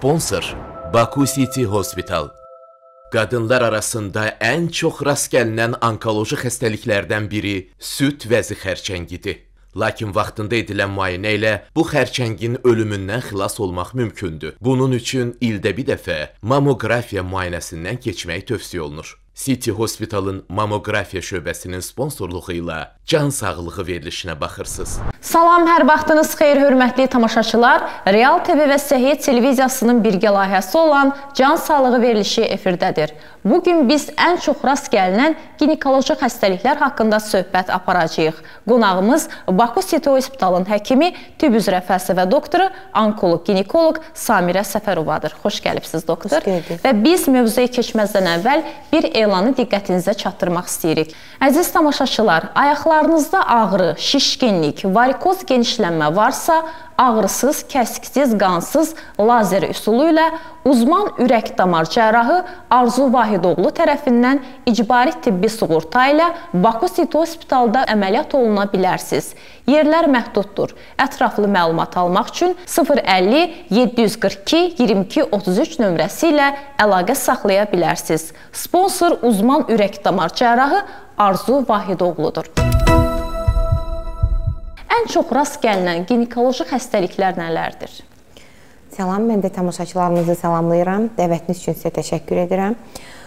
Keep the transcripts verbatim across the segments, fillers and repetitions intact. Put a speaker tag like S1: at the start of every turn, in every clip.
S1: Sponsor Baku City Hospital. Qadınlar arasında ən çox rast gəlinən onkoloji xəstəliklərdən biri süd vəzi xərçəngidir. Lakin vaxtında edilən müayinə ilə bu xərçəngin ölümündən xilas olmaq mümkündür. Bunun üçün ildə bir dəfə mamografiya müayinəsindən keçmək tövsiyə olunur. City Hospital'ın mamografiya şöbəsinin sponsorluğu ilə can sağlığı verilişinə baxırsınız.
S2: Salam, hər vaxtınız xeyir, hörmətli tamaşaçılar. Real T V və Səhiyyət Televiziyasının birgə layihəsi olan Can Sağlığı verilişi efirdədir. Bugün biz ən çox rast gəlinən ginekoloji xəstəliklər haqqında söhbət aparacağıq. Qonağımız Baku City Hospital'ın həkimi, tibb üzrə fəlsəfə doktoru, onkoloq, ginekoloq Samirə Səfərovadır. Xoş gəlibsiniz, doktor.
S3: Xoş gəldik.
S2: Və biz mövzuya keçməzdən əvvəl bir elanı diqqətinizə çatdırmaq istəyirik. Əziz tamaşaçılar, ayaqlarınızda ağrı, şişkinlik, varikoz genişlənmə varsa, ağrısız, kəsiksiz, qansız lazer üsulu ilə uzman ürək-damar cərrahı Arzu Vahidoğlu tərəfindən icbari tibbi sığorta ilə Baku City Hospital'da əməliyyat oluna bilərsiniz. Yerlər məhduddur. Ətraflı məlumat almaq üçün sıfır əlli yeddi yüz qırx iki iyirmi iki otuz üç nömrəsi ilə əlaqə saxlaya bilərsiniz. Sponsor uzman ürək-damar cərrahı Arzu Vahidoğludur. Ən çox rast gəlinən ginekoloji xəstəliklər nələrdir?
S3: Salam, mən də tamaşaçılarınızı salamlayıram. Dəvətiniz üçün sizə təşəkkür edirəm.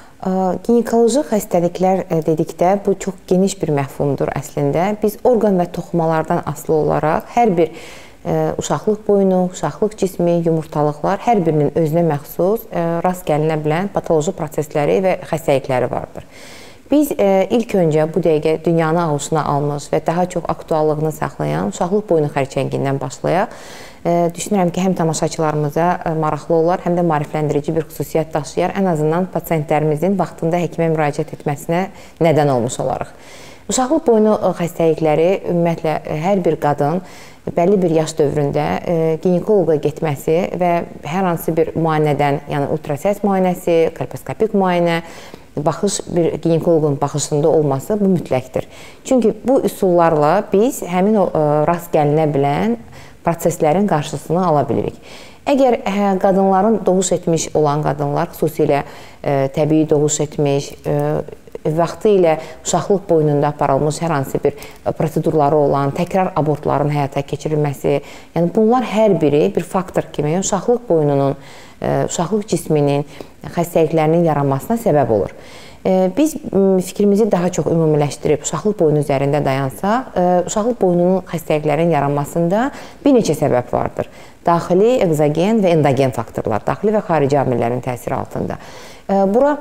S3: Ginekoloji xəstəliklər dedikdə bu çox geniş bir məfhumdur əslində. Biz orqan və toxumalardan asılı olaraq hər bir uşaqlıq boynu, uşaqlıq cismi, yumurtalıqlar hər birinin özünə məxsus rast gəlinə bilən patoloji prosesləri və xəstəlikləri vardır. Biz e, ilk öncə bu dəqiqə dünyanı ağuşuna almış və daha çox aktuallığını saxlayan uşaqlıq boynu xərçəngindən başlayaq. E, düşünürəm ki, həm tamaşaçılarımıza e, maraqlı olar, həm də maarifləndirici bir xüsusiyyət daşıyar. Ən azından pasientlərimizin vaxtında həkimə müraciət etməsinə nədən olmuş olarıq. Uşaqlıq boynu xəstəlikləri ümumiyyətlə hər bir qadın bəlli bir yaş dövründə e, ginekoloqa getməsi və hər hansı bir müayinədən, yəni ultrasəs müayinəsi, kolposkopik müayinə, baxış bir ginekoloqun baxışında olması bu mütləqdir. Çünki bu üsullarla biz həmin o rast gəlinə bilən proseslərin qarşısını ala bilirik. Əgər hə, qadınların doğuş etmiş olan qadınlar, xüsusilə e, təbii doğuş etmiş, e, vaxtı ilə uşaqlıq boynunda aparılmış hər hansı bir prosedurları olan, təkrar abortların həyata keçirilməsi, yəni bunlar hər biri bir faktor kimi uşaqlıq boynunun, uşaqlıq cisminin xəstəliklərinin yaranmasına səbəb olur. Biz fikrimizi daha çox ümumiləşdirib uşaqlıq boynu üzərində dayansaq, uşaqlıq boynunun xəstəliklərin yaranmasında bir neçə səbəb vardır. Daxili, egzogen və endogen faktorlar, daxili və xarici amillərin təsiri altında. Bura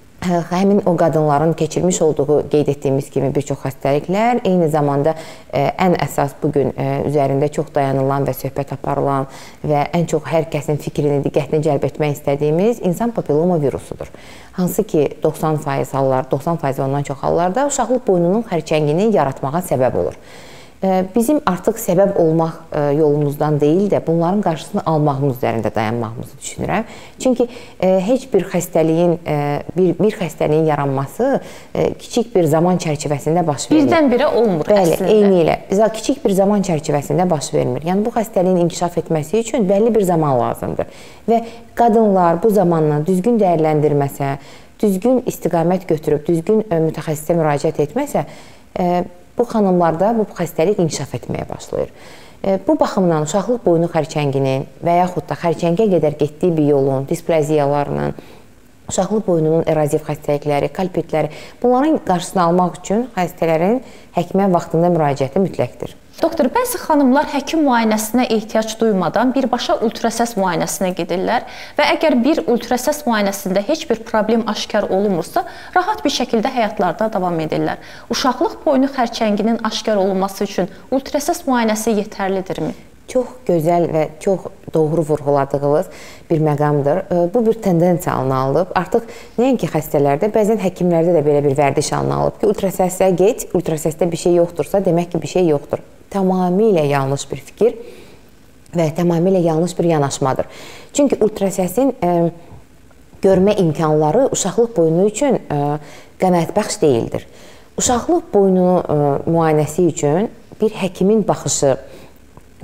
S3: həmin o qadınların keçirmiş olduğu qeyd etdiyimiz kimi bir çox xəstəliklər, eyni zamanda ən əsas bugün üzərində çox dayanılan və söhbət aparılan və ən çox hər kəsin fikrini, diqqətini cəlb etmək istədiyimiz insan papilloma virusudur. Hansı ki, doxsan faiz hallar, doxsan faiz və ondan çox hallarda uşaqlıq boynunun xərçəngini yaratmağa səbəb olur. Bizim artıq səbəb olmaq yolumuzdan deyil də bunların qarşısını almağımız üzərində dayanmağımızı düşünürəm. Çünki heç bir xəstəliyin, bir, bir xəstəliyin yaranması kiçik bir zaman çərçivəsində baş vermir.
S2: Birdən-birə olmur
S3: Bəli,
S2: əslində.
S3: Eyni ilə. Kiçik bir zaman çərçivəsində baş vermir. Yəni bu xəstəliyin inkişaf etməsi üçün bəlli bir zaman lazımdır. Və qadınlar bu zamanla düzgün dəyərləndirməsə, düzgün istiqamət götürüb, düzgün mütəxəssisə müraciət etməsə, bu xanımlarda bu xəstəlik inkişaf etməyə başlayır. Bu baxımdan uşaqlıq boynu xərçənginin və yaxud da xərçəngə qədər getdiyi bir yolun, displaziyalarının, uşaqlıq boynunun eraziv xəstəlikləri, kalpitləri, bunların qarşısını almaq üçün xəstələrin həkimə vaxtında müraciəti mütləqdir.
S2: Doktor, bəzi xanımlar həkim müayinəsinə ehtiyac duymadan birbaşa ultrasəs müayinəsinə gedirlər və əgər bir ultrasəs müayinəsində heç bir problem aşkar olunmursa, rahat bir şəkildə həyatlarına davam edirlər. Uşaqlıq boynu xərçənginin aşkar olunması üçün ultrasəs müayinəsi yetərlidirmi?
S3: Çox gözəl və çox doğru vurğuladığınız bir məqamdır. Bu bir tendensiya halına alıb. Artıq nəinki xəstələrdə, bəzən həkimlərdə də belə bir vərdiş halına alıb ki, ultrasəsə get, ultrasəsdə bir şey yoxdursa, demək ki, bir şey yoxdur. Tamamilə yanlış bir fikir və tamamilə yanlış bir yanaşmadır. Çünki ultrasəsin e, görmə imkanları uşaqlıq boynu üçün e, qənaətbəxş deyildir. Uşaqlıq boynu e, müayinəsi üçün bir həkimin baxışı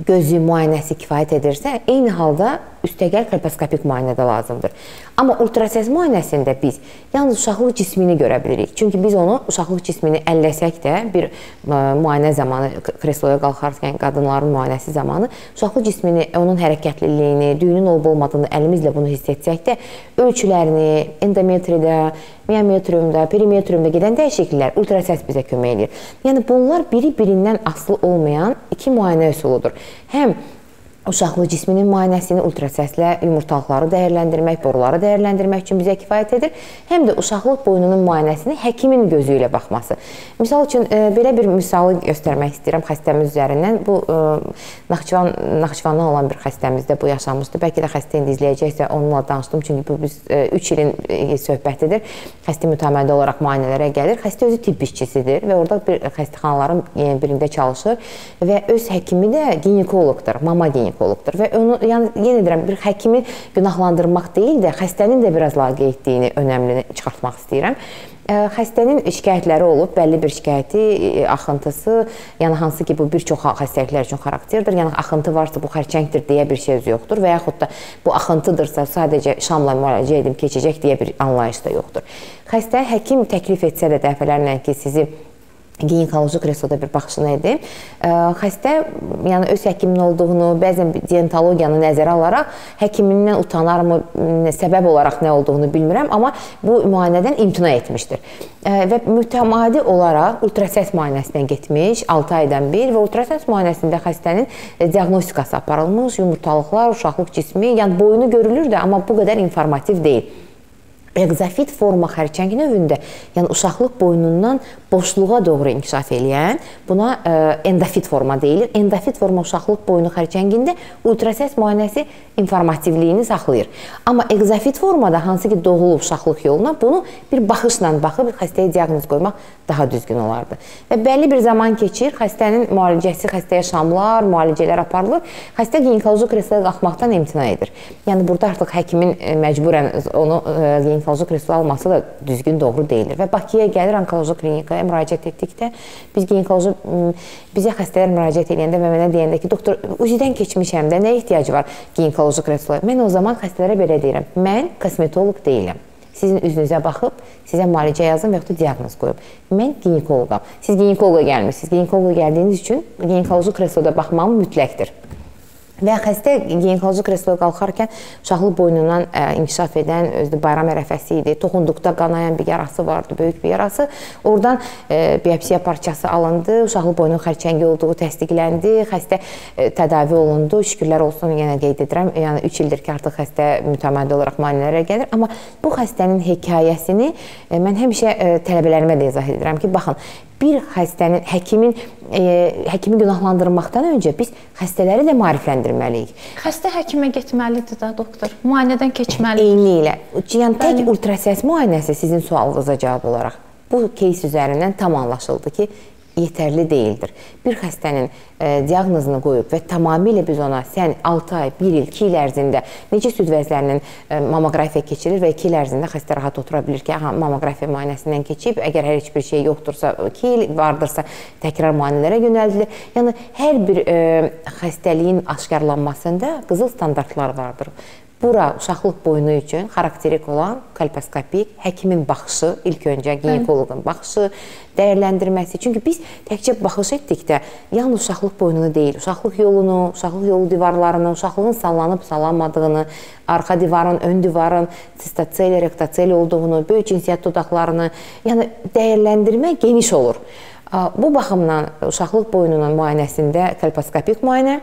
S3: gözü müayinəsi kifayət edirsə, eyni halda üstəgəl kolposkopik müayinə də lazımdır. Amma ultrasəs müayinəsində biz yalnız uşaqlıq cismini görə bilirik. Çünki biz onu uşaqlıq cismini əlləsək də bir müayinə zamanı, kresloya qalxarkən qadınların müayinəsi zamanı uşaqlıq cismini, onun hərəkətliliyini, düyünün olub-olmadığını əlimizlə bunu hiss etsək də ölçülərini endometriyada, miometriumda, perimetriumda gedən dəyişikliklər ultrasəs bizə kömək edir. Yəni bunlar biri-birindən asılı olmayan iki müayinə üsuludur. Həm uşaqlıq cisminin müayinəsini ultrasəslə yumurtalıqları dəyərləndirmək, boruları dəyərləndirmək üçün bizə kifayət edir. Həm də uşaqlıq boynunun müayinəsini həkimin gözü ilə baxması. Misal üçün, belə bir misalı göstərmək istəyirəm xəstəmiz üzərindən. Bu, Naxçıvan, Naxçıvandan olan bir xəstəmizdə bu yaşamışdı. Bəlkə də xəstə indi izləyəcəksə onunla danışdım. Çünki bu biz üç ilin söhbətidir. Xəstə mütəmmədi olaraq müayinələrə gəlir. Xəstə özü tibb işçisidir və orada bir xəstəxanaların birində çalışır və öz həkimi də ginekoloqdur, mama ginekoloqdur. Və onu, yəni, yenə deyirəm, bir həkimi günahlandırmaq deyil də, xəstənin də biraz laqeydliyini önəmli çıxartmaq istəyirəm. Xəstənin şikayətləri olub, bəlli bir şikayəti, axıntısı, yəni hansı ki, bu bir çox xəstəliklər üçün xarakterdir, yəni axıntı varsa bu xərçəngdir deyə bir şey yoxdur və yaxud da bu axıntıdırsa sadəcə şamla müalicə edim, keçəcək deyə bir anlayış da yoxdur. Xəstə həkim təklif etsə də dəfələrlə ki, sizi ginekoloji kresloda bir baxışını edim. Xəstə, yəni öz həkimin olduğunu, bəzən diyentologiyanı nəzərə alaraq həkimindən utanarmı, səbəb olaraq nə olduğunu bilmirəm, amma bu müayinədən imtina etmişdir. Və mütəmadi olaraq ultrasəs müayinəsindən getmiş altı aydan bir və ultrasəs müayinəsində xəstənin diaqnostikası aparılmış, yumurtalıqlar, uşaqlıq cismi, yəni boyunu görülür də, amma bu qədər informativ deyil. Egzofit forma xərçəng növündə, yəni uşaqlıq boynundan boşluğa doğru inkişaf eləyən, buna endofit forma deyilir. Endofit forma uşaqlıq boynu xərçəngində ultrasəs müayinəsi informativliyini saxlayır. Amma egzofit formada, hansı ki doğulub uşaqlıq yoluna, bunu bir baxışla baxıb xəstəyə diaqnoz qoymaq daha düzgün olardı. Və bəlli bir zaman keçir, xəstənin müalicəsi, xəstəyə şamlar, müalicələr aparılır, xəstə ginekoloji kresloya qalxmaqdan imtina edir. Yəni burada artıq həkimin məcburən onu ginekoloji kreslo alması da düzgün, doğru deyilir. Və Bakıya gəlir, onkoloji klinikaya müraciət etdikdə, biz ginekoloji, bizə xəstələr müraciət edəndə və mənə deyəndə ki, doktor, uzidən keçmişəm də, nə ehtiyacı var ginekoloji kresloya? Mən o zaman xəstələrə belə deyirəm, mən kosmetoloq deyiləm. Sizin üzünüzə baxıb, sizə müalicə yazım və yaxud da diaqnoz qoyub. Mən ginekoloqam. Siz ginekoloqa gəlmişsiniz. Ginekoloqa gəldiyiniz üçün ginekoloji kresloda baxmam mütləqdir. Və xəstə ginekoloji kresloya qalxarkən uşaqlıq boynundan inkişaf edən, özü bayram ərəfəsi idi, toxunduqda qanayan bir yarası vardı, böyük bir yarası. Oradan biopsiya parçası alındı, uşaqlıq boynunun xərçəngi olduğu təsdiqləndi, xəstə tədavi olundu. Şükürlər olsun, yenə qeyd edirəm, yəni üç ildir ki, artıq xəstə mütəmmədi olaraq müayinələrə gəlir. Amma bu xəstənin hekayəsini mən həmişə tələbələrimə də izah edirəm ki, baxın, bir xəstənin, həkimin, e, həkimi günahlandırmaqdan öncə biz xəstələri də maarifləndirməliyik.
S2: Xəstə həkimə getməlidir də, doktor. Müayinədən keçməlidir.
S3: Eyni ilə. Yəni, tək ultrasəs müayinəsi sizin sualınıza cavab olaraq bu keys üzərindən tam anlaşıldı ki, yetərli deyildir. Bir xəstənin e, diaqnozunu qoyub və tamamilə biz ona sən altı ay, bir il, iki il ərzində necə süd vəzlərinin e, mamografiya keçirir və iki il ərzində xəstə rahat otura bilir ki, aha, mamografiya müayinəsindən keçib, əgər hər heç bir şey yoxdursa, iki il vardırsa, təkrar müayinələrə yönəldilir. Yəni, hər bir e, xəstəliyin aşkarlanmasında qızıl standartlar vardır. Bura uşaqlıq boynu üçün xarakterik olan kolposkopik, həkimin baxışı, ilk öncə ginekoloqun baxışı, dəyərləndirməsi. Çünki biz təkcə baxış etdikdə yalnız uşaqlıq boynunu deyil, uşaqlıq yolunu, uşaqlıq yolu divarlarını, uşaqlığın sallanıb sallanmadığını, arxa divarın, ön divarın sistotseli, rektotseli olduğunu, böyük cinsiyyət dodaqlarını, yəni dəyərləndirmə geniş olur. Bu baxımdan uşaqlıq boynunun müayinəsində kolposkopik müayinə,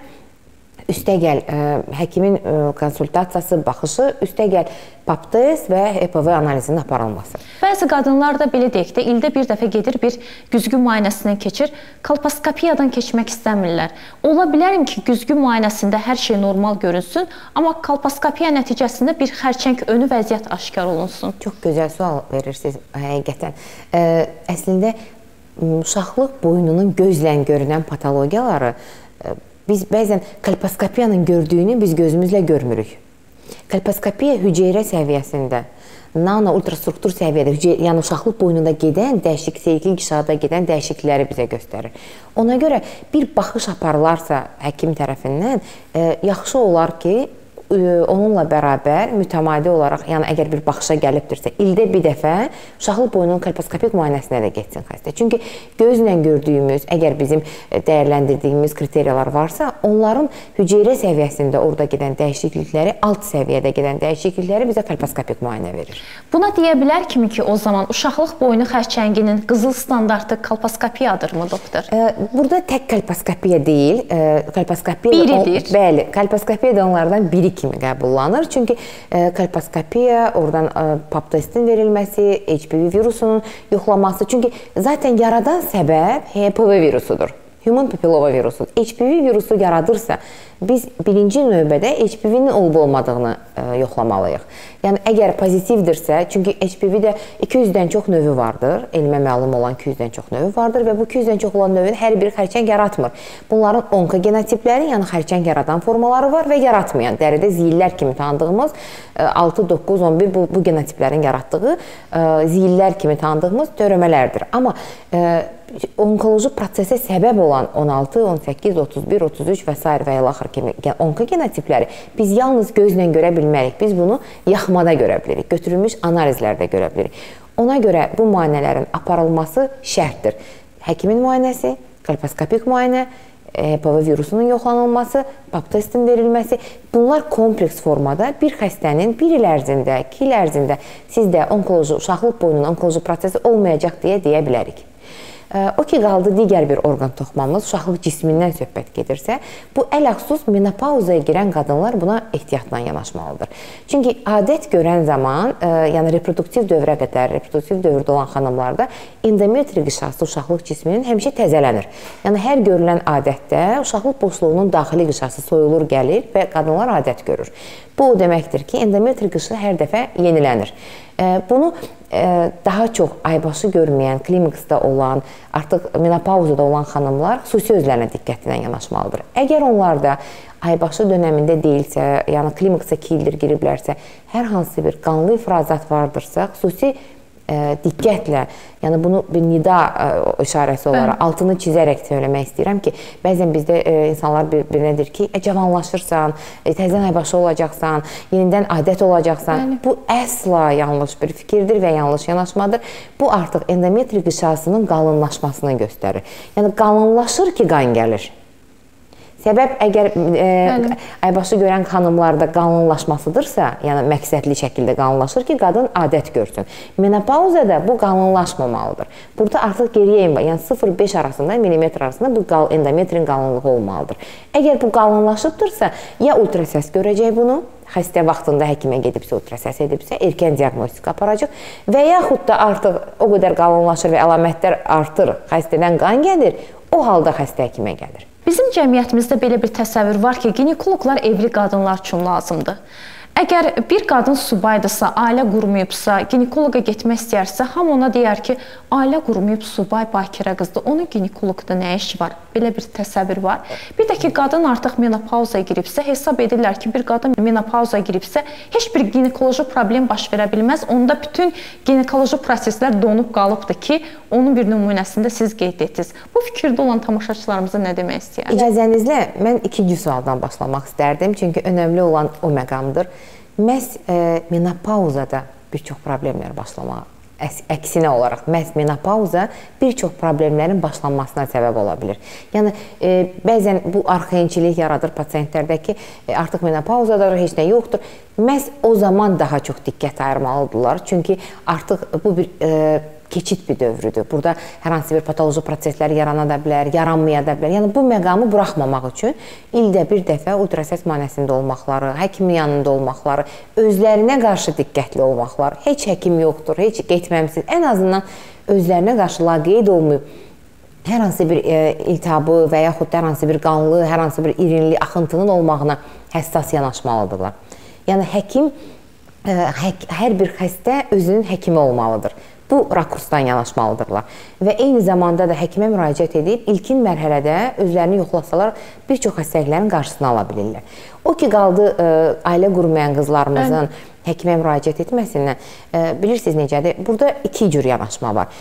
S3: üstəgəl həkimin konsultasiyası, baxışı, üstəgəl pap test və H P V analizinin aparılması.
S2: Bəzi qadınlar da belə deyək də, ildə bir dəfə gedir, bir güzgü müayinəsindən keçir, kolposkopiyadan keçmək istəmirlər. Ola bilərəm ki, güzgü müayinəsində hər şey normal görünsün, amma kolposkopiya nəticəsində bir xərçəng önü vəziyyət aşkar olunsun.
S3: Çox gözəl sual verirsiniz, həqiqətən. Əslində, uşaqlıq boynunun gözlə görünən patologiyaları biz bəzən kolposkopiyanın gördüyünü biz gözümüzlə görmürük. Kolposkopiya hüceyrə səviyyəsində nano ultrastruktur səviyyədə, yəni uşaqlıq boyununda gedən dəyişik, seyikli qişada gedən dəyişiklikləri bizə göstərir. Ona görə bir baxış aparılarsa həkim tərəfindən yaxşı olar ki, onunla bərabər mütəmadi olaraq, yəni əgər bir baxışa gəlibdirsə, ildə bir dəfə uşaqlıq boyunun kolposkopik müayinəsinə də getsin xəstə. Çünki gözlə gördüyümüz, əgər bizim dəyərləndirdiyimiz kriteriyalar varsa, onların hüceyrə səviyyəsində orada gedən dəyişiklikləri, alt səviyyədə gedən dəyişiklikləri bizə kolposkopik müayinə verir.
S2: Buna deyə bilər kimi ki, o zaman uşaqlıq boyunu xərçənginin qızıl standartı kolposkopiyadırmı, doktor?
S3: Burada tək kolposkopiya deyil, kolposkopiya
S2: biridir.
S3: Bəli, kolposkopiya da onlardan biri kimi qəbullanır. Çünki kolposkopiya, oradan pap testin verilməsi, H P V virusunun yoxlaması. Çünki zaten yaradan səbəb H P V virusudur. Human papilloma virusudur. H P V virusu yaradırsa, biz birinci növbədə H P V-nin olub-olmadığını yoxlamalıyıq. Yəni, əgər pozitivdirsə, çünki H P V-də iki yüzdən çox növü vardır, elmə məlum olan iki yüzdən çox növü vardır və bu iki yüzdən çox olan növün hər biri xərçəng yaratmır. Bunların onkogenotipləri, yəni xərçəng yaradan formaları var və yaratmayan, dəridə ziyillər kimi tanıdığımız altı, doqquz, on bir bu, bu genotiplərin yaratdığı ziyillər kimi tanıdığımız dövrəmələrdir. Amma onkoloji prosesə səbəb olan on altı, on səkkiz, otuz bir, otuz üç və s. və ilaxır kimi onkogenotipləri biz yalnız gözlə görə bilmərik. Biz bunu yaxmada görə bilirik, götürülmüş analizlərdə görə bilirik. Ona görə bu müayinələrin aparılması şərtdir. Həkimin müayinəsi, kolposkopik müayinə, H P V virusunun yoxlanılması, pap testin verilməsi, bunlar kompleks formada bir xəstənin bir il ərzində, iki il ərzində sizdə onkoloji, uşaqlıq boyunun onkoloji prosesi olmayacaq deyə deyə bilərik. O ki, qaldı digər bir orqan toxumamız, uşaqlıq cismindən söhbət gedirsə, bu ələxsus menopauzaya girən qadınlar buna ehtiyatla yanaşmalıdır. Çünki adət görən zaman, yəni reproduktiv dövrə qədər, reproduktiv dövrdə olan xanımlarda endometri qişası uşaqlıq cisminin həmişə təzələnir. Yəni, hər görülən adətdə uşaqlıq boşluğunun daxili qişası soyulur, gəlir və qadınlar adət görür. Bu o deməkdir ki, endometri qışı hər dəfə yenilənir. Bunu daha çox aybaşı görməyən, kliniksdə olan, artıq menopauzada olan xanımlar xüsusi özlərinə diqqətlə yanaşmalıdır. Əgər onlarda aybaşı dönəmində deyilsə, yəni kliniksə iki ildir giriblərsə, hər hansı bir qanlı ifrazat vardırsa, xüsusi diqqətlə, yəni bunu bir nida işarəsi olaraq altını çizərək söyləmək istəyirəm ki, bəzən bizdə insanlar bir-birinə deyir ki, cavanlaşırsan, təzədən aybaşı olacaqsan, yenidən adət olacaqsan. Bu əsla yanlış bir fikirdir və yanlış yanaşmadır. Bu artıq endometri qişasının qalınlaşmasını göstərir. Yəni qalınlaşır ki, qan gəlir. Səbəb əgər e, aybaşı görən xanımlarda qalınlaşmasıdırsa, yəni məqsədli şəkildə qalınlaşır ki, qadın adət görsün. Menopauzada bu qalınlaşmamalıdır. Burada artıq geriyə inmə, yəni sıfır beş arasında, milimetr arasında bu endometrin qalınlığı olmalıdır. Əgər bu qalınlaşıbdırsa, ya ultrasəs görəcək bunu, xəstə vaxtında həkimə gedibsə, ultrasəs edibsə, erkən diaqnostika aparacaq və yaxud da artıq o qədər qalınlaşır və əlamətlər artır, xəstədən qan gəlir, o halda xəstə həkimə gəlir.
S2: Bizim cəmiyyətimizdə belə bir təsəvvür var ki, ginekoloqlar evli qadınlar üçün lazımdır. Əgər bir qadın subaydırsa, ailə qurmayıbsa, ginekoloqa getmək istəyərsə, hamı ona deyər ki, ailə qurmayıb subay bakirə qızdır, onun ginekoloqda nə işi var? Belə bir təsəvvür var. Bir də ki, qadın artıq menopauzaya giribsə, hesab edirlər ki, bir qadın menopauzaya giribsə, heç bir ginekoloji problem baş verə bilməz. Onda bütün ginekoloji proseslər donub qalıbdır ki, onun bir nümunəsində siz qeyd etdiniz. Bu fikirdə olan tamaşaçılarımıza nə demək istəyər?
S3: İcazənizlə, mən ikinci sualdan başlamaq istərdim, çünki önəmli olan o məqamdır. Məhz e, menopauzada bir çox problemlər başlamağa, əksinə olaraq, məhz menopauza bir çox problemlərin başlanmasına səbəb ola bilir. Yəni, e, bəzən bu arxainçilik yaradır pasientlərdə ki, e, artıq menopauzadadır, heç nə yoxdur. Məhz o zaman daha çox diqqət ayırmalıdırlar. Çünki artıq bu bir e, keçid bir dövrüdür. Burada hər hansı bir patoloji proseslər yarana da bilər, yaranmaya da bilər. Yəni, bu məqamı buraxmamaq üçün ildə bir dəfə ultrasəs müayinəsində olmaqları, həkimin yanında olmaqları, özlərinə qarşı diqqətli olmaqları, heç həkim yoxdur, heç getməmisiz, ən azından özlərinə qarşı laqeyd olmayıb, hər hansı bir e, iltihabı və yaxud hər hansı bir qanlı, hər hansı bir irinli axıntının olmağına həssas yanaşmalıdırlar. Yəni, həkim, e, hək, hər bir xəstə özünün həkimi olmalıdır. Bu rakursdan yanaşmalıdırlar. Və eyni zamanda da həkimə müraciət edib, ilkin mərhələdə özlərini yoxlasalar, bir çox xəstəliklərin qarşısını ala bilirlər. O ki, qaldı ə, ailə qurmayan qızlarımızın, həkimə müraciət etməsindən bilirsiniz necədir? Burada iki cür yanaşma var.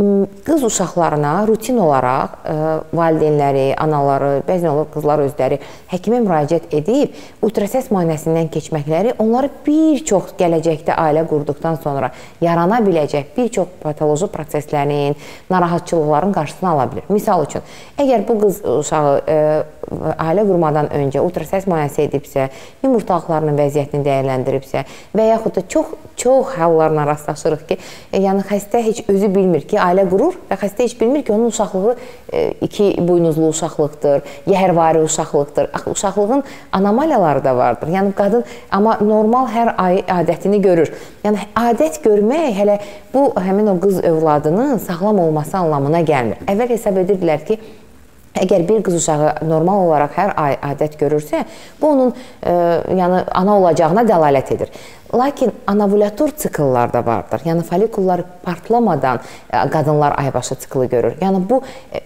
S3: Qız uşaqlarına rutin olaraq ə, valideynləri, anaları, bəzən olur qızlar özləri həkimə müraciət edib ultrasəs müayinəsindən keçməkləri onları bir çox gələcəkdə ailə qurduqdan sonra yarana biləcək bir çox patoloji proseslərin, narahatçılıqların qarşısını ala bilir. Misal üçün, əgər bu qız uşağı ə, ailə qurmadan öncə ultrasəs müayinəsi edibsə, yumurtalıqlarının vəziyyətini dəyərləndiribsə və yaxud da çox çox hallarla rastlaşırıq ki, yəni xəstə heç özü bilmir ki, ailə qurur və xəstə heç bilmir ki, onun uşaqlığı iki buynuzlu uşaqlıqdır, yəhərvari uşaqlıqdır. Uşaqlığın anomaliyaları da vardır. Yəni qadın amma normal hər ay adətini görür. Yəni adət görmək hələ bu həmin o qız övladının sağlam olması anlamına gəlmir. Əvvəl hesab edirdilər ki, əgər bir qız uşağı normal olaraq hər ay adət görürsə, bu onun e, yəni ana olacağına dəlalət edir. Lakin anovulator sikllar da vardır. Yəni folikullar partlamadan qadınlar aybaşı siklı görür. Yəni bu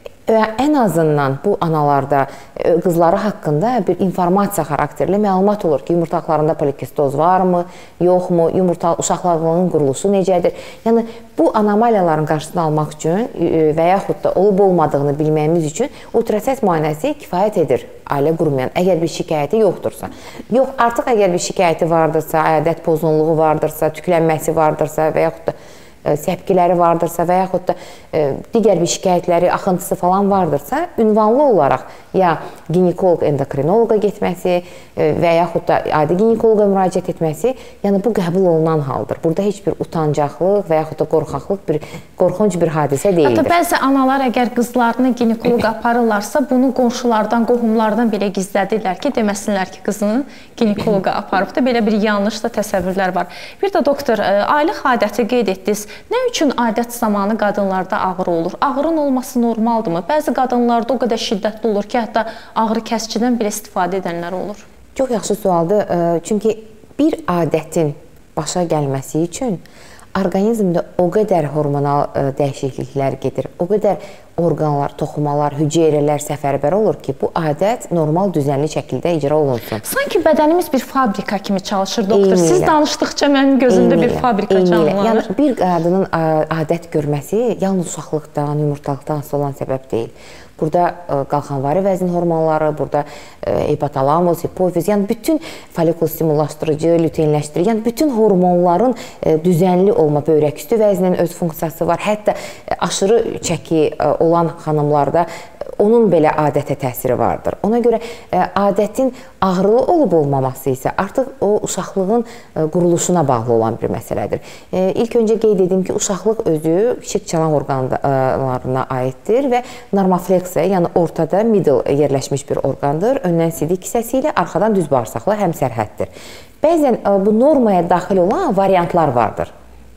S3: ən azından bu anallarda qızları haqqında bir informasiya xarakterli məlumat olur ki, yumurtaqlarında polikistoz varmı, yoxmu, yumurta uşaqlarının quruluşu necədir? Yəni bu anomaliyaların qarşısını almaq üçün və yaxud da olub-olmadığını bilməyimiz üçün ultrasəs müayinəsi kifayət edir ailə qurmayan, əgər bir şikayəti yoxdursa. Yox, artıq əgər bir şikayəti vardırsa, adət pozğunluğu vardırsa, tüklənməsi vardırsa və yaxud da səpkiləri vardırsa və yaxud da digər bir şikayətləri, axıntısı falan vardırsa, ünvanlı olaraq ya ginekoloq endokrinoloqa getməsi və yaxud da adi ginekoloqa müraciət etməsi, yəni bu qəbul olunan haldır. Burada heç bir utancaqlıq və yaxud da qorxaqlıq, bir qorxunc bir hadisə deyildir.
S2: Hətta bəzi analar əgər qızlarını ginekoloqa aparırlarsa, bunu qonşulardan, qohumlardan belə gizlədirlər ki, deməsinlər ki, qızını ginekoloqa aparıbdır. Belə bir yanlış da təsəvvürlər var. Bir də doktor, aylıq adəti qeyd etdiniz. Nə üçün adət zamanı qadınlarda ağrı olur? Ağrının olması normaldırmı? Bəzi qadınlarda o qədər şiddətli olur ki, hətta ağrı kəsicidən belə istifadə edənlər olur.
S3: Çox yaxşı sualdır. Çünki bir adətin başa gəlməsi üçün orqanizmdə o qədər hormonal dəyişikliklər gedir, o qədər orqanlar, toxumalar, hüceyrələr səfərbər olur ki, bu adət normal düzənli şəkildə icra olunsun.
S2: Sanki bədənimiz bir fabrika kimi çalışır, doktor. Siz danışdıqca mənim gözümdə bir fabrika canlanır.
S3: Yəni, bir qadının adət görməsi yalnız uşaqlıqdan, yumurtalıqdan asılı olan səbəb deyil. Burada qalxanvari vəzin hormonları, burada hipotalamus, hipofiz, yəni bütün folikul stimullaşdırıcı, lüteinləşdirici, yəni bütün hormonların düzənli olma, böyrək üstü vəzinin öz funksiyası var. Hətta aşırı çəki olan xanımlarda onun belə adətə təsiri vardır. Ona görə adətin ağrılı olub-olmaması isə artıq o uşaqlığın quruluşuna bağlı olan bir məsələdir. İlk öncə qeyd edim ki, uşaqlıq özü kiçik çanaq orqanlarına aiddir və normofleksiya, yəni ortada middle yerləşmiş bir orqandır. Öndən sidik hissəsi ilə, arxadan düz bağırsaqla həmsərhəddir. Bəzən bu normaya daxil olan variantlar vardır.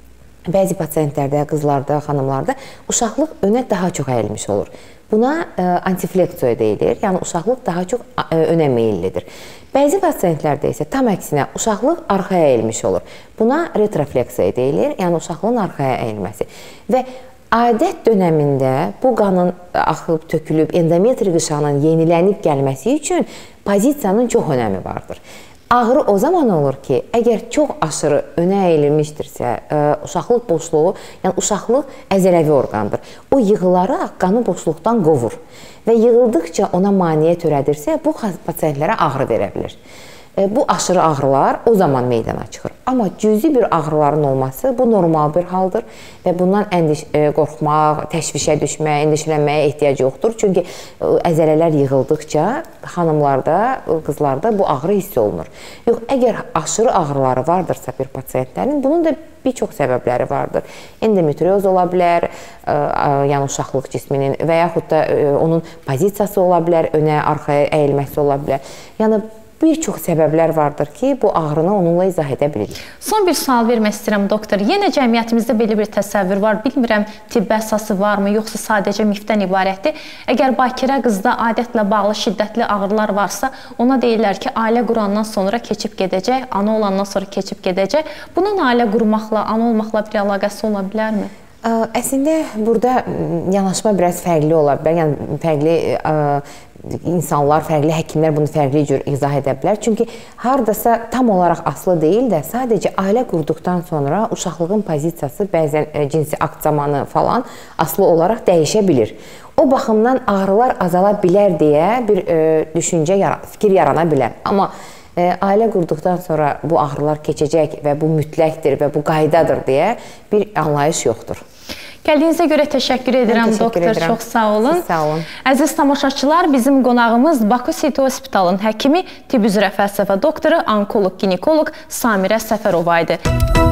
S3: Bəzi pasiyentlərdə, qızlarda, xanımlarda uşaqlıq önə daha çox əyilmiş olur. Buna antifleksiya deyilir, yəni uşaqlıq daha çox önə meyillidir. Bəzi pasiyentlərdə isə tam əksinə uşaqlıq arxaya əyilmiş olur. Buna retrofleksiya deyilir, yəni uşaqlığın arxaya əyilməsi. Və adət dönəmində bu qanın axıb, tökülüb, endometri qışağının yenilənib gəlməsi üçün pozisiyanın çox önəmi vardır. Ağrı o zaman olur ki, əgər çox aşırı önə əyilmişdirsə, uşaqlıq boşluğu, yəni uşaqlıq əzələvi orqandır. O yığılaraq qanı boşluqdan qovur və yığıldıqca ona maneə törədirsə, bu pasiyentlərə ağrı verə bilir. Bu aşırı ağrılar o zaman meydana çıxır. Amma cüzi bir ağrıların olması bu normal bir haldır və bundan endiş qorxmaq, təşvişə düşmək, endişələnməyə ehtiyac yoxdur. Çünki əzələlər yığıldıqca xanımlarda, qızlarda bu ağrı hiss olunur. Yox, əgər aşırı ağrıları vardırsa bir pasiyentlərin, bunun da bir çox səbəbləri vardır. Endometrioz ola bilər, yəni uşaqlıq cisminin və yaxud da onun pozisiyası ola bilər, önə, arxaya əyilməsi ola bilər. Yəni bir çox səbəblər vardır ki, bu ağrını onunla izah edə bilirik.
S2: Son bir sual vermək istəyirəm, doktor. Yenə cəmiyyətimizdə belə bir təsəvvür var. Bilmirəm, tibbi əsası varmı, yoxsa sadəcə mifdən ibarətdir. Əgər bakirə qızda adətlə bağlı şiddətli ağrılar varsa, ona deyirlər ki, ailə qurandan sonra keçib gedəcək, ana olandan sonra keçib gedəcək. Bunun ailə qurmaqla, ana olmaqla bir əlaqəsi ola bilərmi?
S3: Əslində burada yanaşma biraz fərqli ola bilər. Yəni fərqli insanlar, fərqli həkimlər bunu fərqli cür izah edə bilər. Çünki hardasa tam olaraq aslı deyil də, sadəcə ailə qurduqdan sonra uşaqlığın pozisiyası bəzən cinsi akt zamanı falan aslı olaraq dəyişə bilir. O baxımdan ağrılar azala bilər deyə bir düşüncə, fikir yarana bilər. Amma ailə qurduqdan sonra bu ağrılar keçəcək və bu mütləqdir və bu qaydadır deyə bir anlayış yoxdur.
S2: Gəldiyinizə görə təşəkkür edirəm,
S3: təşəkkür
S2: doktor.
S3: Edirəm.
S2: Çox sağ olun.
S3: Siz sağ olun.
S2: Əziz tamaşaçılar, bizim qonağımız Baku City Hospitalın həkimi, tibb üzrə fəlsəfə doktoru, onkoloq, ginekoloq Samirə Səfərova idi.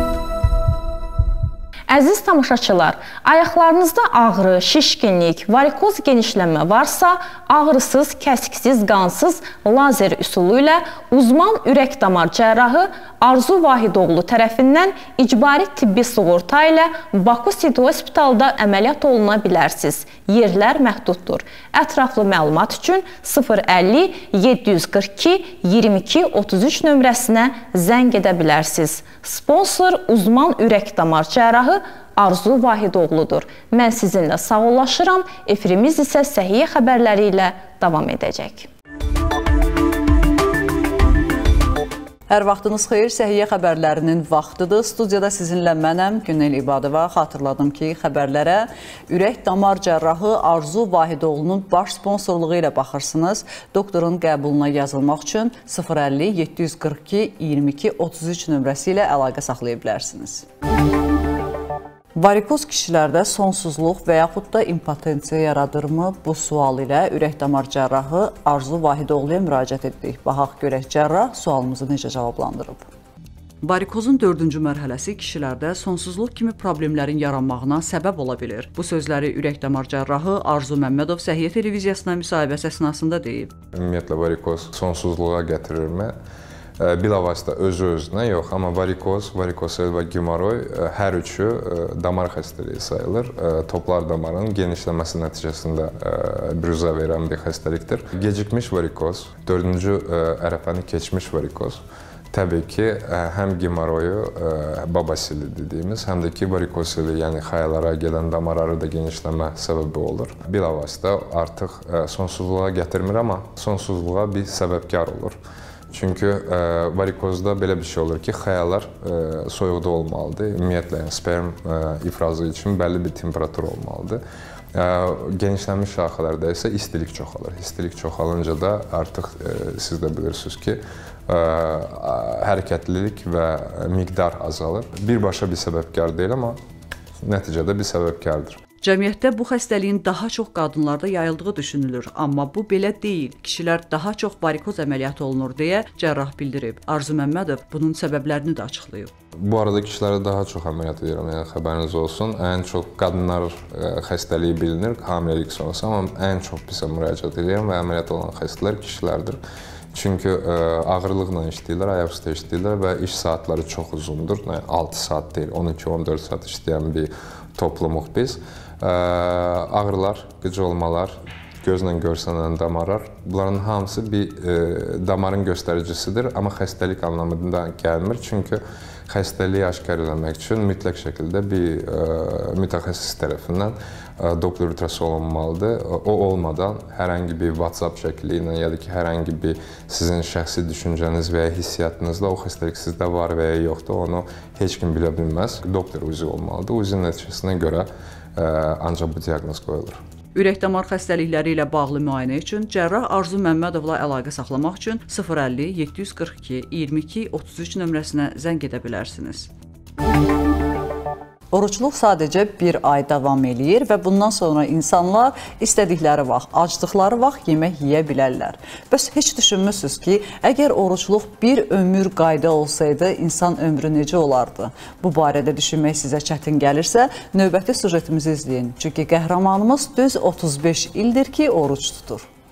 S2: Əziz tamaşaçılar, ayaqlarınızda ağrı, şişkinlik, varikoz genişlənmə varsa, ağrısız, kəsiksiz, qansız lazer üsulu ilə uzman ürək-damar cərrahı Arzu Vahidoğlu tərəfindən icbari tibbi sığorta ilə Baku City Hospitalda əməliyyat oluna bilərsiniz. Yerlər məhduddur. Ətraflı məlumat üçün sıfır əlli yeddi yüz qırx iki iyirmi iki otuz üç nömrəsinə zəng edə bilərsiniz. Sponsor uzman ürək-damar cərrahı Arzu Vahidoğludur. Mən sizinlə sağollaşıram. Efirimiz isə səhiyyə xəbərləri ilə davam edəcək.
S4: Hər vaxtınız xeyir, səhiyyə xəbərlərinin vaxtıdır. Studiyada sizinlə mənəm, Günel İbadova. Xatırladım ki, xəbərlərə ürək-damar cərrahı Arzu Vahidoğlunun baş sponsorluğu ilə baxırsınız. Doktorun qəbuluna yazılmaq üçün sıfır əlli yeddi yüz qırx iki iyirmi iki otuz üç nömrəsi ilə əlaqə saxlaya bilərsiniz. Varikoz kişilərdə sonsuzluq və yaxud da impotensiya yaradırmı? Bu sual ilə ürək-damar cərrahı Arzu Vahidoğluya müraciət etdik. Baxaq görək cərrah sualımızı necə cavablandırıb. Varikozun dördüncü mərhələsi kişilərdə sonsuzluq kimi problemlərin yaranmağına səbəb ola bilir. Bu sözləri ürək-damar cərrahı Arzu Məmmədov Səhiyyə televiziyasına müsahibəsi əsnasında deyib.
S5: Ümumiyyətlə varikoz sonsuzluğa gətirirmi? Bilavasitə özü-özünə yox, amma varikoz, varikosel və gemoroy hər üçü damar xəstəliyi sayılır. Toplar damarın genişləməsi nəticəsində büruzə verən bir xəstəlikdir. Gecikmiş varikoz, dördüncü ərəfəni keçmiş varikoz təbii ki, həm gemoroyu, babasili dediyimiz, həm də ki varikosili, yəni xayalara gedən damarları da genişləmə səbəbi olur. Bilavasitə artıq sonsuzluğa gətirmir, amma sonsuzluğa bir səbəbkar olur. Çünki e, varikozda belə bir şey olur ki, xəyalar e, soyuqda olmalıdır. Ümumiyyətlə, yəni, sperm e, ifrazı üçün bəlli bir temperatur olmalıdır. E, genişlənmiş şaxələrdə isə istilik çoxalır. İstilik çoxalınca da artıq e, siz də bilirsiniz ki, e, hərəkətlilik və miqdar azalır. Birbaşa bir səbəbkar deyil, amma nəticədə bir səbəbkardır.
S4: Cəmiyyətdə bu xəstəliyin daha çox qadınlarda yayıldığı düşünülür, amma bu belə deyil. Kişilər daha çox varikoz əməliyyatı olunur deyə cərrah bildirib. Arzu Məmmədov bunun səbəblərini də açıqlayıb.
S5: Bu arada kişilərə daha çox əməliyyat edirəm, yəni xəbəriniz olsun. Ən çox qadınlar xəstəliyi bilinir, hamiləlik sonrası, amma ən çox bizə müraciət edirəm və əməliyyat olan xəstələr kişilərdir. Çünki ə, ağırlıqla işləyirlər, ayaqüstə işləyirlər və iş saatları çox uzundur. Yəni altı saat deyil, on iki on dörd saat işləyən bir toplumuq biz. Ə, ağrılar, qıcılmalar, gözlə görsənən damarlar, bunların hamısı bir ə, damarın göstəricisidir, amma xəstəlik anlamında gəlmir. Çünki xəstəliyi aşkar etmək üçün mütləq şəkildə bir ə, mütəxəssis tərəfindən ə, Doppler ultrası olunmalıdır. O olmadan hər hansı bir WhatsApp şəkli ilə ya da ki, hər hansı bir sizin şəxsi düşüncəniz və ya hissiyatınızda o xəstəlik sizdə var və ya yoxdur, onu heç kim bilə bilməz. Doppler uzi olmalıdır. Uzi nəticəsinə görə ə, ancaq bu diaqnoz qoyulur.
S4: Ürək-damar xəstəlikləri ilə bağlı müayinə üçün cərrah Arzu Məmmədovla əlaqə saxlamaq üçün sıfır əlli yeddi yüz qırx iki iyirmi iki otuz üç nömrəsinə zəng edə bilərsiniz. Orucluq sadəcə bir ay davam eləyir və bundan sonra insanlar istədikləri vaxt, acdıqları vaxt yemək yeyə bilərlər. Bəs heç düşünmüsünüz ki, əgər orucluq bir ömür qayda olsaydı, insan ömrü necə olardı? Bu barədə düşünmək sizə çətin gəlirsə, növbəti sujetimizi izləyin. Çünki qəhrəmanımız düz otuz beş ildir ki, oruc tutur.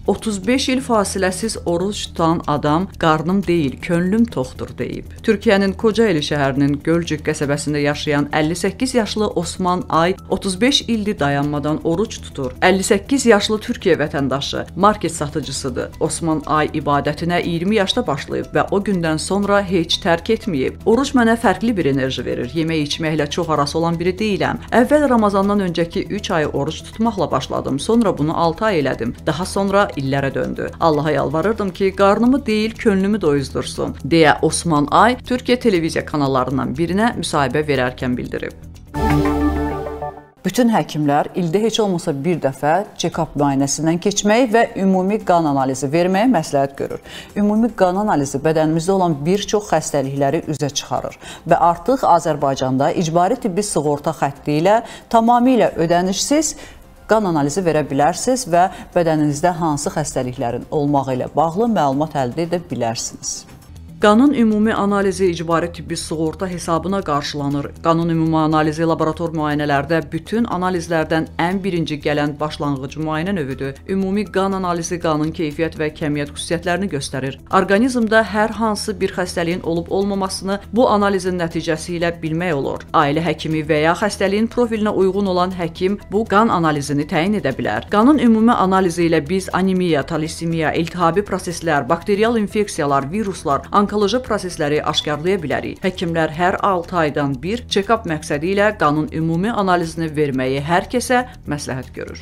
S4: otuz beş il fasiləsiz oruç tutan adam qarnım deyil, könlüm toxdur deyib. Türkiyənin Kocaeli şəhərinin Gölcük qəsəbəsində yaşayan əlli səkkiz yaşlı Osman Ay otuz beş ildir dayanmadan oruç tutur. əlli səkkiz yaşlı Türkiyə vətəndaşı, market satıcısıdır. Osman Ay ibadətinə iyirmi yaşda başlayıb və o gündən sonra heç tərk etməyib. Oruç mənə fərqli bir enerji verir. Yemək içməklə çox arası olan biri deyiləm. Əvvəl Ramazandan öncəki üç ay oruç tutmaqla başladım. Sonra bunu altı ay elədim. Daha sonra illərə döndü. Allaha yalvarırdım ki, qarnımı deyil, könlümü doyuzdursun, deyə Osman Ay Türkiyə televiziya kanallarından birinə müsahibə verərkən bildirib. Bütün həkimlər ildə heç olmasa bir dəfə check-up müayinəsindən keçmək və ümumi qan analizi verməyə məsləhət görür. Ümumi qan analizi bədənimizdə olan bir çox xəstəlikləri üzə çıxarır və artıq Azərbaycanda icbari tibbi sığorta xətti ilə tamamilə ödənişsiz qan analizi verə bilərsiniz və bədəninizdə hansı xəstəliklərin olmağı ilə bağlı məlumat əldə edə bilərsiniz. Qanın ümumi analizi icbari tibbi sığorta hesabına qarşılanır. Qanın ümumi analizi laborator müayinələrdə bütün analizlərdən ən birinci gələn başlanğıc müayinə növüdür. Ümumi qan analizi qanın keyfiyyət və kəmiyyət xüsusiyyətlərini göstərir. Orqanizmdə hər hansı bir xəstəliyin olub-olmamasını bu analizin nəticəsi ilə bilmək olur. Ailə həkimi və ya xəstəliyin profilinə uyğun olan həkim bu qan analizini təyin edə bilər. Qanın ümumi analizi ilə biz anemiya, talisemiya, iltihabi proseslər, bakterial infeksiyalar, viruslar, onkoloji prosesləri aşkarlaya bilərik. Həkimlər hər altı aydan bir check-up məqsədi ilə qanın ümumi analizini verməyi hər kəsə məsləhət görür.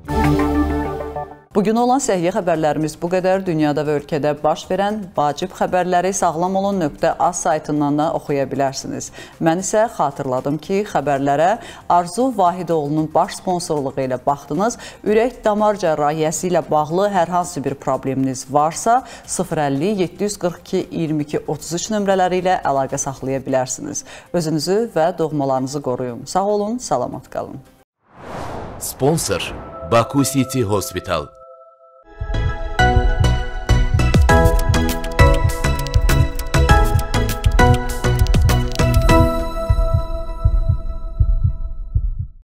S4: Bugün olan səhiyyə xəbərlərimiz bu qədər. Dünyada və ölkədə baş verən vacib xəbərləri sağlamolun nöqtə az saytından da oxuya bilərsiniz. Mən isə xatırladım ki, xəbərlərə Arzu Vahidoğlu'nun baş sponsorluğu ilə baxdınız. Ürək-damar cərrahiyyəsi ilə bağlı hər hansı bir probleminiz varsa sıfır əlli yeddi yüz qırx iki iyirmi iki otuz üç nömrələri ilə əlaqə saxlaya bilərsiniz. Özünüzü və doğmalarınızı qoruyun. Sağ olun, salamat qalın.
S1: Sponsor Baku City Hospital.